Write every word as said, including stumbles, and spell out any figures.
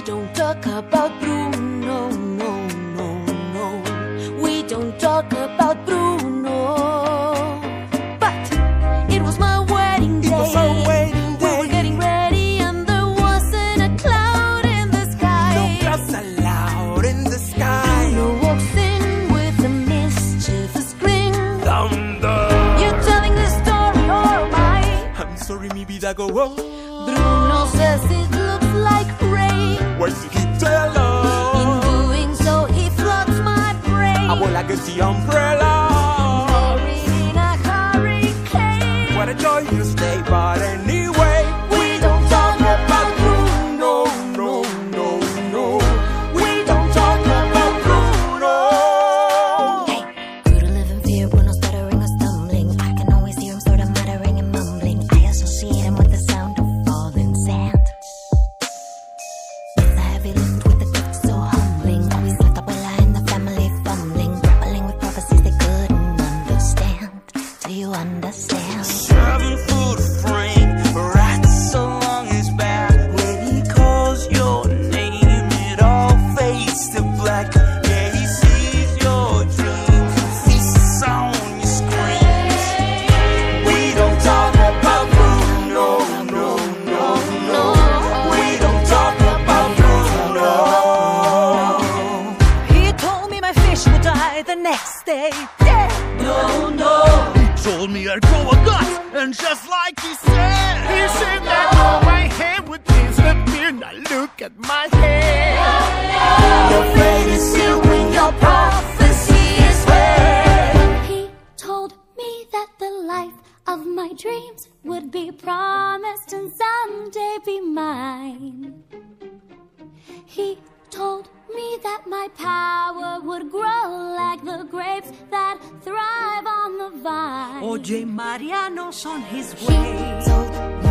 don't talk about Bruno, no, no, no. We don't talk about Bruno. But it was my wedding day. It was our wedding day. We were getting ready and there wasn't a cloud in the sky. No clouds allowed in the sky. Bruno walks in with a mischievous grin. Thunder. You're telling this story or am I? I'm sorry, mi vida, go on. Bruno says it looks like rain. Why does he keep telling? In doing so, he floods my brain. Abuela gets the umbrella. Buried in a hurricane. What a joyous day, but anyway, We don't talk about Bruno, no, no, no. We don't talk about Bruno. Hey, grew to live in fear, Bruno stuttering or stumbling. I can always hear him sort of muttering and mumbling. I associate him with the sound of falling sand. It's a heavy lift with a gift so humbling. Always left Abuela and the family fumbling, grappling with prophecies they couldn't understand. Do you understand? Seven foot frame, right so long his back. When he calls your name, it all fades to black. Yeah, he sees your dreams, feasts on your screams. We don't talk about Bruno, no, no, no. We don't talk about Bruno. He told me my fish would die the next day. Dead. No, no. He told me I'd grow a gut, and just like he said, He said that all my hair would disappear. Now look at my hair. your fate is sealed when your prophecy is read. He told me that the life of my dreams would be promised and someday be mine. He told me that my power would grow like the grapes that thrive on the vine. O J. Mariano's on his He way. told